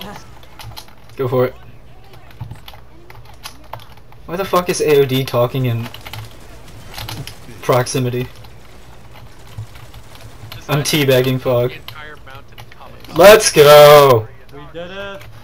Go for it. Why the fuck is AOD talking in proximity? I'm teabagging fog. Let's go! We did it!